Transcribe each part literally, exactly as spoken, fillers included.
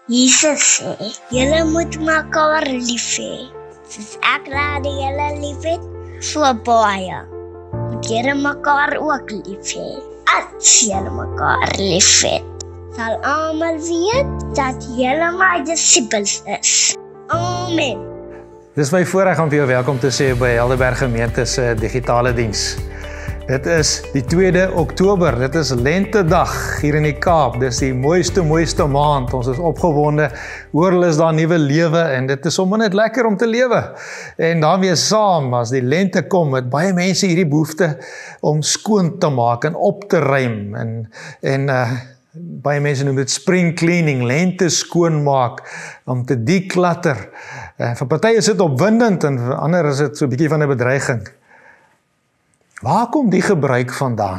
Jesus sê, julle moet mekaar lief hê. Soos ek raad julle lief het, so baie. Moet julle mekaar ook lief hê. As julle mekaar lief het, sal almal weet dat julle my disippels is. Amen. Dis my voorreg om vir jou welkom te sê by Helderberg Gemeente se digitale diens. Dit is die tweede Oktober, dit is Lentedag hier in die Kaap. Dis die mooiste, mooiste maand. Ons is opgewonde, oral is daar nuwe lewe en dit is sommer net lekker om te lewe. En daarmee saam, as die lente kom, het baie mense hierdie behoefte om skoon te maak en op te ruim. En, en uh, baie mense noem dit spring cleaning, lente skoonmaak, om te declutter. Uh, vir party is dit opwindend en vir ander is dit so 'n bietjie van 'n bedreiging. Waar kom die gebruik vandaan?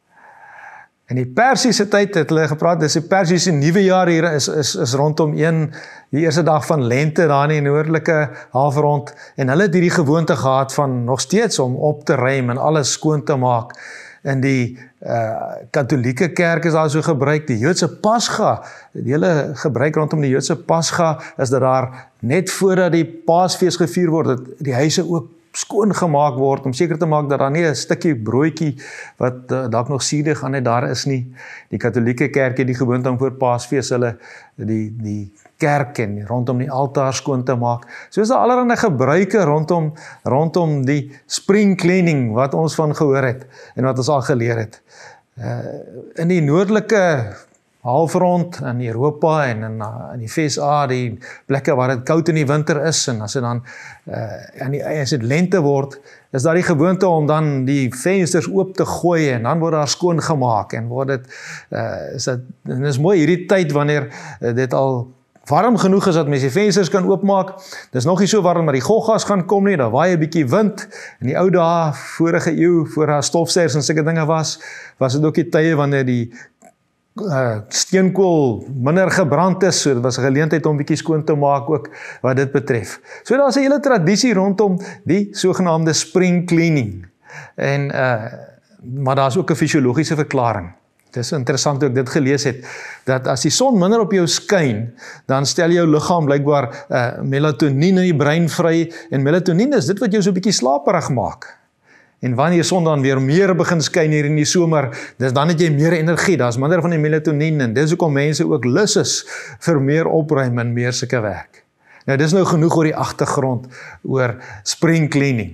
In die Persiese tyd het hulle gepraat, dis die Persiese nuwe jaar hier is, is, is rondom een, die eerste dag van lente daar in die noordelike halfrond, en hulle het hierdie gewoonte gehad van nog steeds om op te ruim en alles skoon te maak. In die uh, katholieke kerk is daar so gebruik, die Joodse Pasga, die hele gebruik rondom die Joodse Pasga, is dat daar net voordat die Paasfees gevier word, dat die huise ook skoon gemaak word, om seker te maak dat daar nie 'n stukkie broodjie wat uh, dalk nog suidig aan net daar is nie. Die katholieke kerk het die gewoonte om voor Paasfees hulle die, die kerk en rondom die altaar skoon te maak. So is daar allerlei gebruike rondom, rondom die spring cleaning wat ons van gehoor het en wat ons al geleer het. Uh, in die noordelike halfrond in Europa en in, in die V S A, die plekke waar dit koud in die winter is, en as dit dan uh, en die, as dit lente word, is daar die gewoonte om dan die vensters oop te gooi en dan word daar skoon gemaak en word dit, uh, is dit, en is mooi hierdie tyd wanneer uh, dit al warm genoeg is dat mense die vensters kan oopmaak. Dis nog nie so warm dat die goggas gaan kom nie, daar waai 'n bietjie wind. In die ou dae, vorige eeu, voor daar stofsuigers en sulke dinge was, was dit ook die tye wanneer die Uh, steenkool minder gebrand is, so dit was 'n geleentheid om bietjie skoon te maak ook wat dit betref. So daar is 'n hele tradisie rondom die sogenaamde spring cleaning. En uh, maar daar is ook 'n fisiologiese verklaring. Dit is interessant hoe ek dit gelees het, dat as die son minder op jou skyn, dan stel jou liggaam blykbaar uh, melatonien in die brein vry, en melatonien is dit wat jou so 'n bietjie slaperig maak. En wanneer die son dan weer meer begin skyn hier in die somer, dis dan het jy meer energie, daar is minder van die melatonien, en dis hoekom mense ook lus is vir meer opruim en meer sulke werk. Nou, dis nou genoeg oor die agtergrond, oor spring cleaning.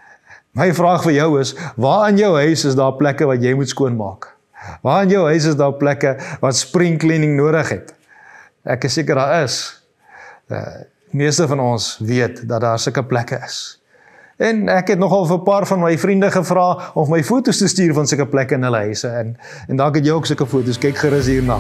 My vraag vir jou is, waar in jou huis is daar plekke wat jy moet skoonmaak? Waar in jou huis is daar plekke wat spring cleaning nodig het? Ek is seker daar is. Uh, meeste van ons weet dat daar sulke plekke is. En ek het nogal vir 'n paar van my vriende gevra om my foto's te stuur van sulke plekke in hulle huise. En, en dalk het jy ook sulke foto's, kyk gerus hierna.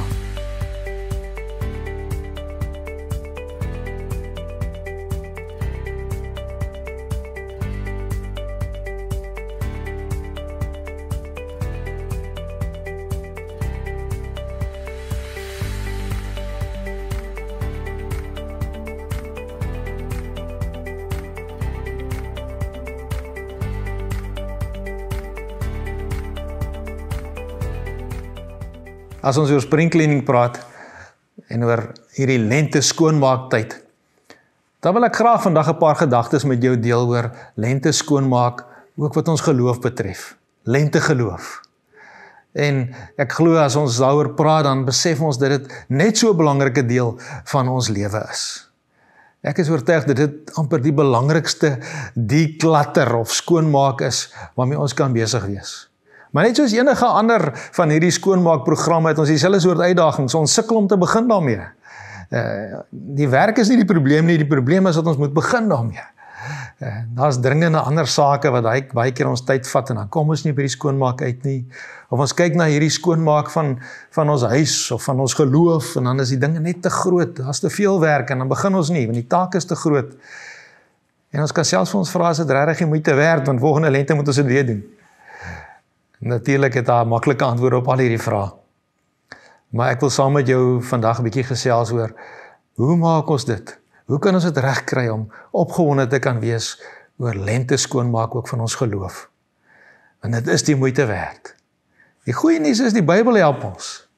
As ons oor spring cleaning praat en oor hierdie lente skoonmaaktyd, dan wil ek graag vandag 'n paar gedagtes met jou deel oor lente skoonmaak, ook wat ons geloof betref. Lente geloof. En ek glo as ons daaroor praat, dan besef ons dat dit net so 'n belangrike deel van ons lewe is. Ek is oortuig dat dit amper die belangrikste declutter of skoonmaak is waarmee ons kan besig wees. Maar net soos enige ander van hierdie skoonmaakprogramme het ons dieselfde soort uitdagings, ons sukkel om te begin daarmee. Uh, die werk is nie die probleem nie, die probleem is dat ons moet begin daarmee. Uh, daar is dringende ander sake wat baie, baie keer ons tyd vat en dan kom ons nie by die skoonmaak uit nie. Of ons kyk na hierdie skoonmaak van, van ons huis of van ons geloof en dan is die dinge net te groot, daar is te veel werk en dan begin ons nie, want die taak is te groot. En ons kan selfs vir ons vra as dit regtig die moeite werd, want volgende lente moet ons dit weer doen. Natuurlik het daar maklike antwoorde op al hierdie vrae. Maar ek wil saam met jou vandag 'n bietjie gesels oor, hoe maak ons dit? Hoe kan ons dit regkry om opgewonde te kan wees oor lente skoonmaak ook van ons geloof? Want dit is die moeite werd. Die goeie nuus is die Bybel help ons.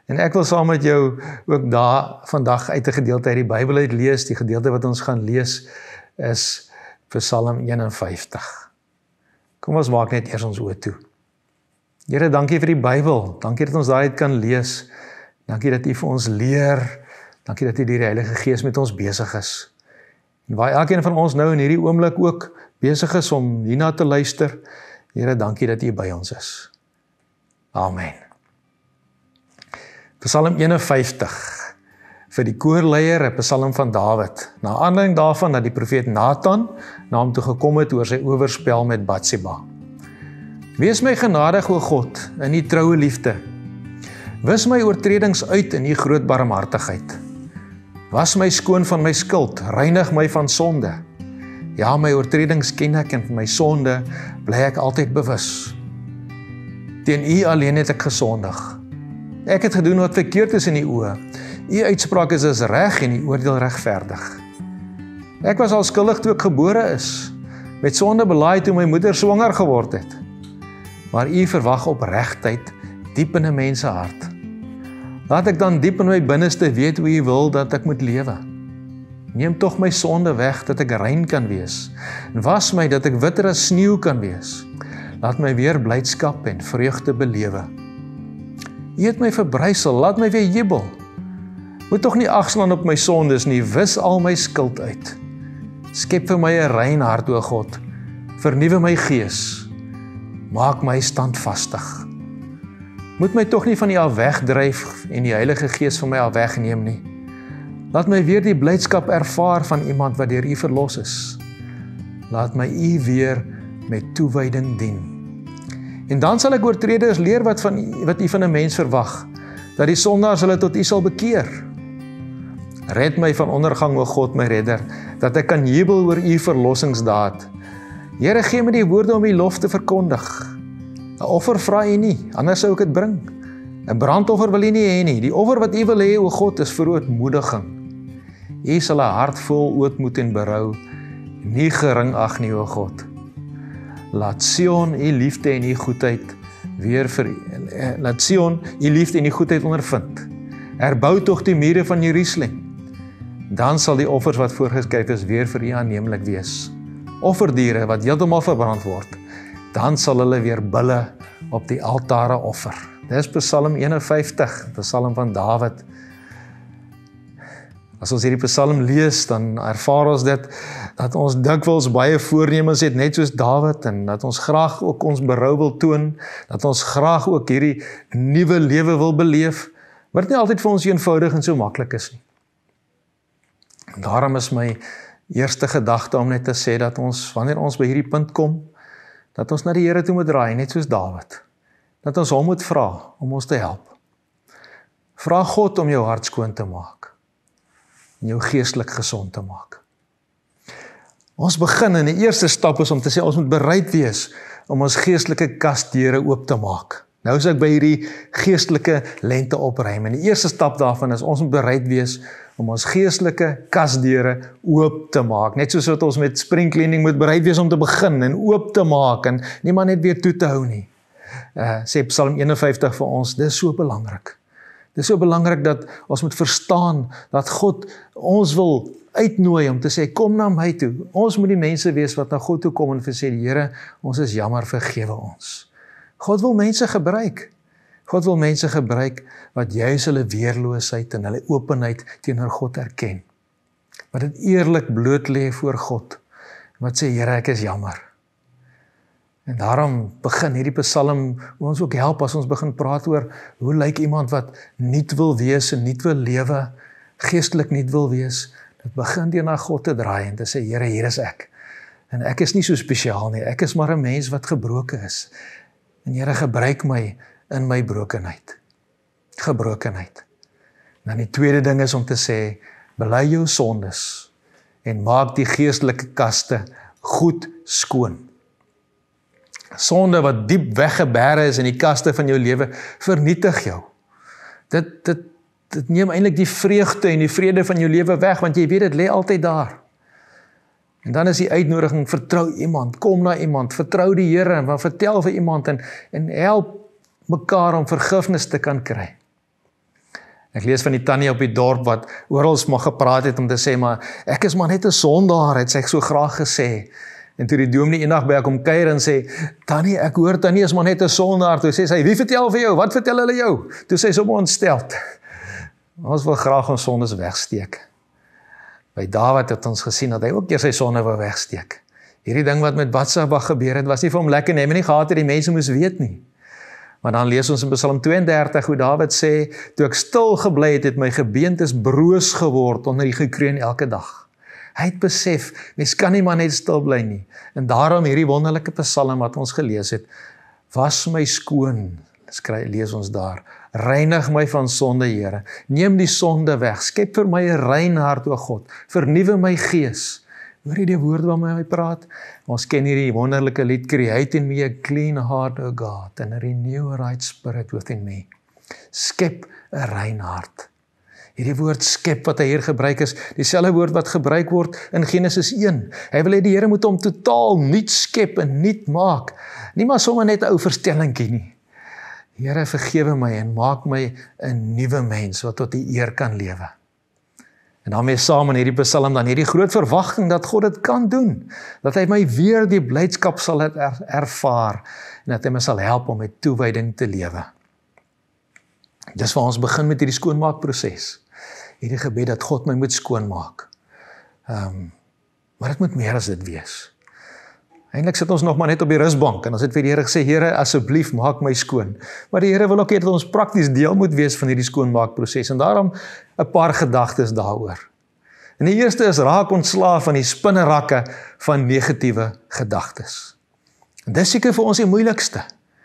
En ek wil saam met jou ook daar vandag uit 'n gedeelte uit die Bybel uit lees. Die gedeelte wat ons gaan lees is Psalm een en vyftig. Kom ons maak net eers ons oë toe. Here, dankie vir die Bybel. Dankie dat ons daaruit kan lees. Dankie dat U vir ons leer. Dankie dat U deur die Heilige Gees met ons besig is. En waar elkeen van ons nou in hierdie oomblik ook besig is om hierna te luister, Here, dankie dat U by ons is. Amen. Psalm een en vyftig, vir die koorleier, 'n psalm van Dawid, na aanleiding daarvan dat die profeet Nathan na hom toe gekom het oor sy oorspel met Batseba. Wees my genadig, o God, in U troue liefde. Wis my oortredings uit in U groot barmhartigheid. Was my skoon van my skuld, reinig my van sonde. Ja, my oortredings ken ek en van my sonde bly ek altyd bewus. Teen U alleen het ek gesondig. Ek het gedoen wat verkeerd is in U oë. U uitspraak is as reg en U oordeel regverdig. Ek was al skuldig toe ek gebore is, met sonde belaai toe my moeder swanger geword het. Maar U verwag opregtheid diep in 'n mens se hart. Laat ek dan diep in my binneste weet hoe U wil dat ek moet lewe. Neem tog my sonde weg, dat ek rein kan wees. En was my, dat ek witter as sneeu kan wees. Laat my weer blydskap en vreugde belewe. U het my verbrysel, laat my weer jubel. Moet tog nie agslaan op my sondes nie, wis al my skuld uit. Skep vir my 'n rein hart, o God. Vernuwe my gees. Maak my standvastig. Moet my tog nie van U af wegdryf en die Heilige Gees van my af wegneem nie. Laat my weer die blydskap ervaar van iemand wat deur U verlos is. Laat my U weer met toewyding dien. En dan sal ek oortreders leer wat, van, wat U van 'n mens verwag, dat die sondaars hulle tot U sal bekeer. Red my van ondergang, o God, my redder, dat ek kan jubel oor U verlossingsdaad. Here, gee my die woorde om U lof te verkondig. 'n Offer vra U nie, anders sou ek dit bring. 'n Brandoffer wil U nie hê nie. Die offer wat U wil hê, o God, is verootmoediging. U sal 'n hart vol ootmoed en berou, nie gering ag nie, o God. Laat Sion U liefde en U goedheid weer vir laat Sion U liefde en U goedheid ondervind. Herbou tog die mure van Jerusalem. Dan sal die offers wat voorgeskryf is weer vir U aanneemlik wees. Offerdiere wat heeltemal verbrand word. Dan sal hulle weer bulle op die altare offer. Dis Psalm een en vyftig, Psalm van Dawid. As ons hierdie Psalm lees, dan ervaar ons dit, dat ons dikwels baie voornemens het, net soos Dawid, en dat ons graag ook ons berou wil toon, dat ons graag ook hierdie nuwe lewe wil beleef, maar dit nie altyd vir ons eenvoudig en so maklik is nie. En daarom is my eerste gedagte om net te sê, dat ons, wanneer ons by hierdie punt kom, dat ons na die Here toe moet draai, net soos Dawid, dat ons hom moet vra, om ons te help. Vra God om jou hart skoon te maak, en jou geestelik gesond te maak. Ons begin in die eerste stap is om te sê, ons moet bereid wees om ons geestelike kasdeure oop te maak. Nou is ek by hierdie geestelike lente opruim, en die eerste stap daarvan is, ons moet bereid wees om ons geestelike kasdeure oop te maak. Net soos wat ons met spring cleaning moet bereid wees om te begin en oop te maak, en nie maar net weer toe te hou nie. Uh, sê Psalm een en vyftig vir ons, dit is so belangrik. Dit is so belangrik dat ons moet verstaan dat God ons wil uitnooi om te sê, kom na my toe. Ons moet die mense wees wat na God toe kom en vir sê, Here, ons is jammer, vergewe ons. God wil mense gebruik. God wil mense gebruik wat juis hulle weerloosheid en hulle openheid teenoor God erken. Wat dit eerlik bloot lê voor God. Wat sê, Here, ek is jammer. En daarom begin hierdie Psalm ons ook help as ons begin praat oor hoe lyk iemand wat nuut wil wees en nuut wil lewe, geestelik nuut wil wees. Dit begin deur na God te draai en te sê, Here, hier is ek. En ek is nie so spesiaal nie, ek is maar 'n mens wat gebroken is. En Here, gebruik my in my brokenheid. Gebrokenheid. Dan die tweede ding is om te sê, bely jou sondes en maak die geestelike kaste goed skoon. Sonde wat diep weggebêre is in die kaste van jou lewe, vernietig jou. Dit, dit, dit neem eintlik die vreugde en die vrede van jou lewe weg, want jy weet, dit lê altyd daar. En dan is die uitnodiging, vertrou iemand, kom na iemand, vertrou die Here, en vertel vir iemand, en, en help mekaar om vergifnis te kan kry. Ek lees van die tannie op die dorp wat oral maar gepraat het om te sê, maar ek is maar net 'n sondaar, het sy so graag gesê. En toe die dominee eendag by haar kom kuier en sê, tannie, ek hoor tannie is maar net 'n sondaar. Toe sê sy, wie vertel vir jou? Wat vertel hulle jou? Toe sê sy sommer ontsteld. Ons wil graag ons sondes wegsteek. By Dawid het ons gesien dat hy ook keer sy sonde wou wegsteek. Hierdie ding wat met Batseba gebeur het, was nie vir hom lekker nie, maar nie gehad het die mense moes weet nie. Maar dan lees ons in Psalm twee en dertig hoe Dawid sê, toe ek stil gebly het, het my gebeentes broos geword onder die gekreun elke dag. Hy het besef, mens kan nie maar net stil bly nie. En daarom hierdie wonderlike Psalm wat ons gelees het, was my skoon, skryf, lees ons daar, reinig my van sonde, Here, neem die sonde weg, skep vir my 'n rein hart, o God, vernuwe my gees. Hoor jy die woorde waarmee hy praat? Ons ken hierdie wonderlike lied, create in me a clean heart, O God, and renew a right spirit within me. Skep 'n rein hart. Hierdie woord skep wat hy hier gebruik is, dieselfde woord wat gebruik word in Genesis een. Hy wil hê die Here moet hom totaal nuut skep en nuut maak. Nie maar sommer net 'n ou verstellingkie nie. Here, vergewe my en maak my 'n nuwe mens wat tot die eer kan lewe. En daarmee saam in hierdie Psalm dan hierdie groot verwagting dat God dit kan doen, dat hy my weer die blydskap sal er, ervaar en dat hy my sal help om met toewyding te lewe. Dis waar ons begin met hierdie skoonmaakproses. Hierdie gebed dat God my moet skoonmaak. Um, maar dit moet meer as dit wees. Eintlik sit ons nog maar net op die rusbank en ons het vir die Here gesê, Here, asseblief maak my skoon. Maar die Here wil ook hê dat ons prakties deel moet wees van hierdie skoonmaakproses en daarom 'n paar gedagtes daaroor. En die eerste is raak ontslaaf van die spinnerakke van negatiewe gedagtes. En dis seker vir ons die moeilikste.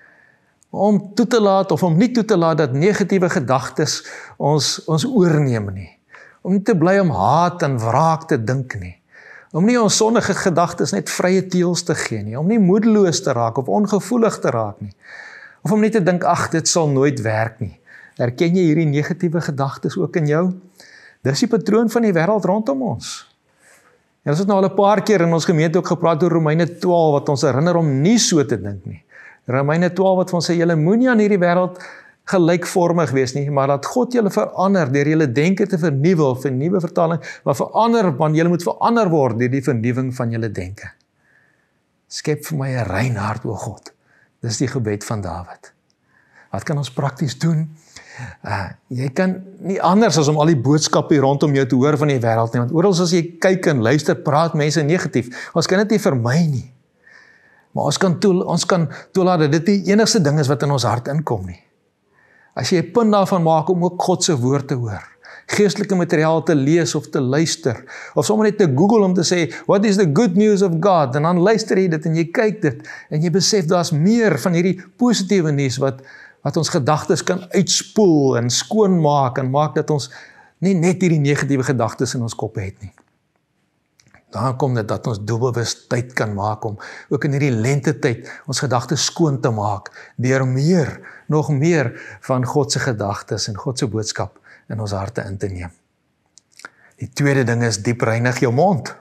Om toe te laat of om nie toe te laat dat negatiewe gedagtes ons ons oorneem nie. Om nie te bly om haat en wraak te dink nie. Om nie ons sondige gedagtes net vrye teels te gee nie, om nie moedeloos te raak of ongevoelig te raak nie. Of om net te dink, ag, dit sal nooit werk nie. Herken jy hierdie negatiewe gedagtes ook in jou? Dis die patroon van die wêreld rondom ons. En ons het nou al 'n paar keer in ons gemeente ook gepraat oor Romeine twaalf wat ons herinner om nie so te dink nie. Romeine twaalf wat ons sê, julle moenie aan hierdie wêreld gelykvormig wees nie, maar dat God julle verander deur julle denke te vernuwe, of 'n nuwe vertaling, maar verander, want julle moet verander word deur die vernuwing van julle denke. Skep vir my 'n rein hart, o God. Dis die gebed van Dawid. Wat kan ons prakties doen? Uh, jy kan nie anders as om al die boodskappe rondom jou te hoor van die wêreld nie, want oral as jy kyk en luister, praat mense negatief. Ons kan dit nie vermy nie. Maar ons kan toel, ons kan toelaat dat dit die enigste ding is wat in ons hart inkom nie. As jy 'n punt daarvan maak om ook God se woord te hoor, geestelike materiaal te lees of te luister, of sommer net te Google om te sê, what is the good news of God? En dan luister jy dit en jy kyk dit, en jy besef daar's meer van hierdie positiewe nuus wat, wat ons gedagtes kan uitspoel en skoonmaak en maak dat ons nie net hierdie negatiewe gedagtes in ons kop het nie. Dan kom dit dat ons doelbewus tyd kan maak om ook in hierdie lentetyd ons gedagtes skoon te maak, deur meer, nog meer van God se gedagtes en God se boodskap in ons harte in te neem. Die tweede ding is diep reinig jou mond.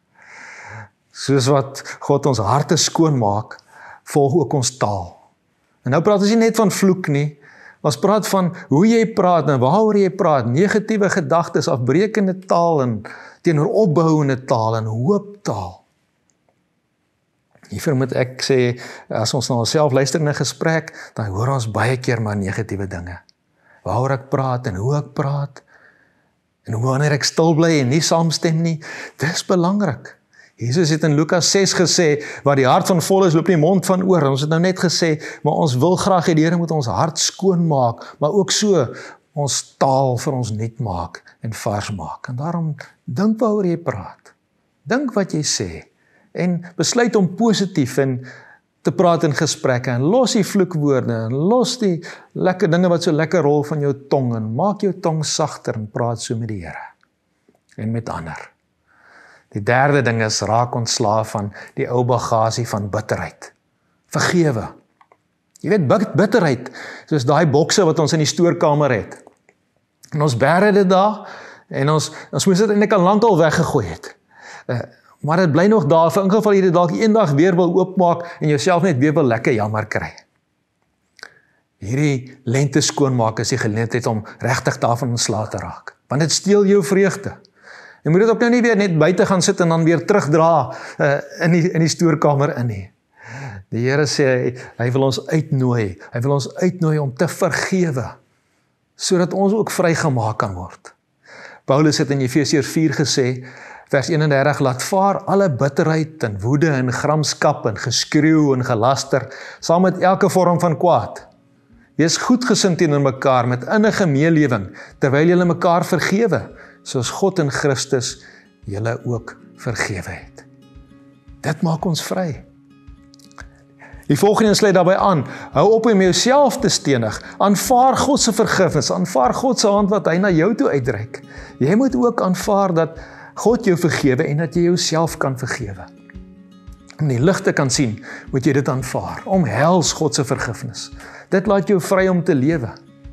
Soos wat God ons harte skoon maak, volg ook ons taal. En nou praat ons nie net van vloek nie, ons praat van hoe jy praat en waaroor jy praat, negatiewe gedagtes, afbreekende taal en teenoor opbouende taal en hooptaal. Hiervoor moet ek sê, as ons na onsself luister in 'n gesprek, dan hoor ons baie keer maar negatiewe dinge. Waaroor ek praat en hoe ek praat, en hoe wanneer ek stil bly en nie saamstem nie, dis belangrik. Jesus het in Lukas ses gesê, waar die hart van vol is, loop die mond van oor. Ons het nou net gesê, maar ons wil graag hê die Here moet ons hart skoon maak, maar ook so ons taal vir ons nuut maak en vars maak. En daarom, dink waaroor jy praat. Dink wat jy sê. En besluit om positief en te praat in gesprekke. En los die vloekwoorde. En los die lekker dinge wat so lekker rol van jou tong. En maak jou tong sagter en praat so met die Here. En met ander. Die derde ding is, raak ontslaaf van die ou bagasie van bitterheid. Vergewe. Jy weet, bitterheid, soos daai bokse wat ons in die stoorkamer het. En ons bære dit daar, en ons, ons moes dit eintlik al lank al weggegooi het. Uh, maar dit bly nog daar, vir ingeval jy dit dalk eendag weer wil oopmaak, en jouself net weer wil lekker jammer kry. Hierdie lente skoonmaak is die geleentheid om regtig daarvan ontslae te raak. Want dit steel jou vreugde. Jy moet dit ook nou nie weer net buite gaan sit en dan weer terugdra uh, in die, in die stoorkamer in nie. Die Here sê, hy, hy wil ons uitnooi, hy wil ons uitnooi om te vergewe, sodat ons ook vrygemaak kan word. Paulus het in Efesiërs vier gesê, vers eenendertig, laat vaar alle bitterheid en woede en gramskap en geskreeu en gelaster, saam met elke vorm van kwaad. Wees goedgesind teenoor mekaar met innige meelewing, terwyl julle mekaar vergewe, soos God in Christus julle ook vergewe het. Dit maak ons vry. Die volgende sluit daarbij aan, hou op om jouself te stenig, aanvaar God se vergifnis, aanvaar God se hand wat hy na jou toe uitreik. Jy moet ook aanvaar dat God jou vergewe en dat jy jouself kan vergewe. Om die lig te kan sien, moet jy dit aanvaar. Omhels God se vergifnis. Dit laat jou vry om te lewe.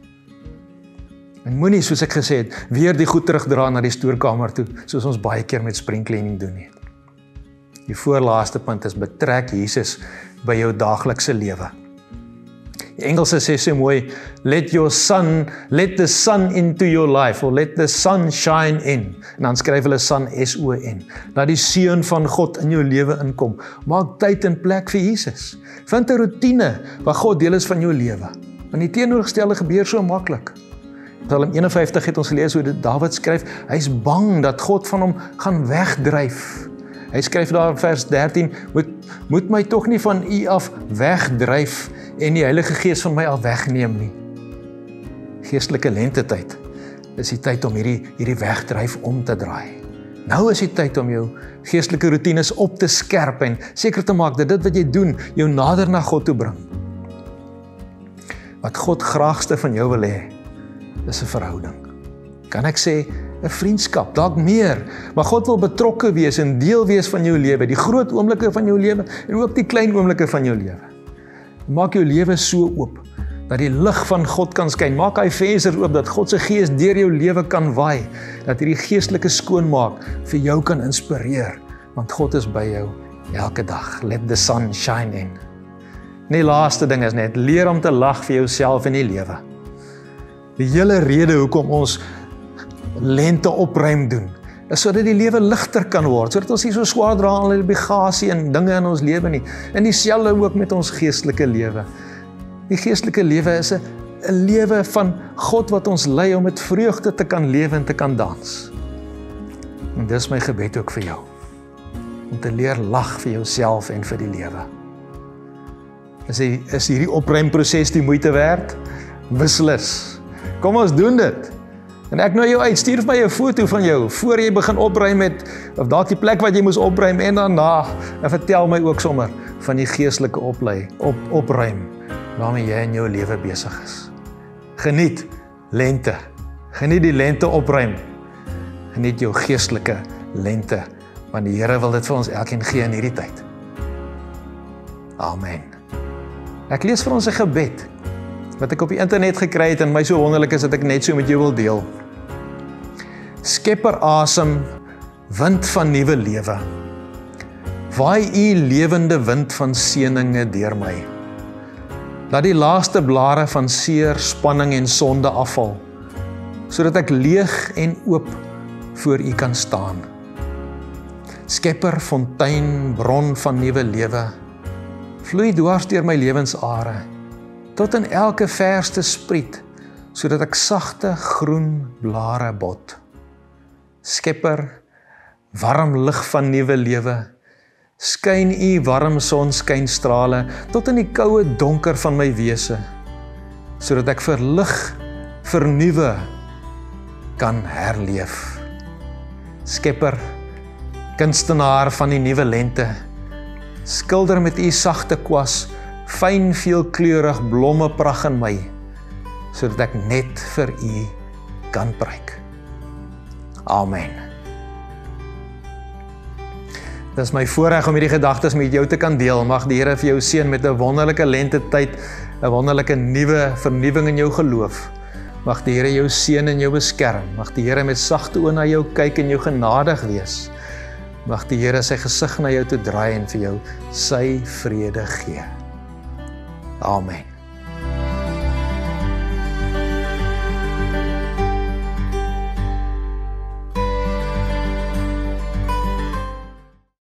En moenie, soos ek gesê het, weer die goed terugdra na die stoorkamer toe, soos ons baie keer met springcleaning doen nie. Die voorlaaste punt is, betrek Jesus by jou daaglikse lewe. Die Engelse sê so mooi, let your sun, let the sun into your life, or let the sun shine in. En dan skryf hulle sun, S O N. Laat die seun van God in jou lewe inkom. Maak tyd en plek vir Jesus. Vind 'n roetine waar God deel is van jou lewe. Want die teenoorgestelde gebeur so maklik. Psalm eenenvyftig het ons gelees hoe dit Dawid skryf, hy is bang dat God van hom gaan wegdryf. Hy skryf daar in vers dertien, moet, moet my tog nie van u af wegdryf en die Heilige Gees van my af wegneem nie. Geestelike lentetyd is die tyd om hierdie, hierdie wegdryf om te draai. Nou is die tyd om jou geestelike routines op te skerp en seker te maak dat dit wat jy doen, jou nader na God toe bring. Wat God graagste van jou wil hê, is 'n verhouding. Kan ek sê, 'n vriendskap, dalk meer, maar God wil betrokke wees en deel wees van jou lewe, die groot oomblikke van jou lewe en ook die klein oomblikke van jou lewe. Maak jou lewe so oop, dat die lig van God kan skyn. Maak hy vensters oop, dat God se Gees deur jou lewe kan waai, dat hierdie geestelike skoonmaak vir jou kan inspireer, want God is by jou elke dag. Let the sun shine in. En die laaste ding is net, leer om te lag vir jouself in die lewe. Die hele rede hoekom ons lente opruim doen, is sodat die lewe ligter kan word, sodat ons nie so swaar dra aan al die bagasie en dinge in ons lewe nie. En dieselfde ook met ons geestelike lewe. Die geestelike lewe is 'n 'n lewe van God wat ons lei om met vreugde te kan lewe en te kan dans. En dis my gebed ook vir jou, om te leer lag vir jouself en vir die lewe. Is, die, is hierdie opruimproses die moeite werd? Beslis. Kom ons doen dit. En ek nooi jou uit, stuur vir my 'n foto van jou, voor jy begin opruim met, of dalk die plek wat jy moes opruim, en daarna, en vertel my ook sommer, van die geestelike oplei, op, opruim, waarmee jy in jou lewe besig is. Geniet lente, geniet die lente opruim, geniet jou geestelike lente, want die Here wil dit vir ons elkeen gee in hierdie tyd. Amen. Ek lees vir ons 'n gebed, wat ek op die internet gekry het en my so wonderlik is dat ek net so met jou wil deel. Skepper asem, wind van nuwe lewe. Waai u lewende wind van seëninge deur my. Laat die laaste blare van seer, spanning en sonde afval, sodat ek leeg en oop voor u kan staan. Skepper, fontein, bron van nuwe lewe, vloei dwars deur my lewensare, tot in elke verste spriet, sodat ek sagte groen blare bot. Skepper, warm lig van nuwe lewe, skyn u warm sonskynstrale tot in die koue donker van my wese, sodat ek verlig, vernuwe kan herleef. Skepper, kunstenaar van die nuwe lente, skilder met u sagte kwas, fyn veelkleurig blomme pragt in my, sodat ek net vir u kan pryk. Amen. Dit is my voorreg om hierdie gedagtes met jou te kan deel. Mag die Here vir jou seën met 'n wonderlike lentetyd, 'n wonderlike nuwe vernuwing in jou geloof. Mag die Here jou seën en jou beskerm. Mag die Here met sagte oë na jou kyk en jou genadig wees. Mag die Here sy gesig na jou toe draai en vir jou sy vrede gee. Amen.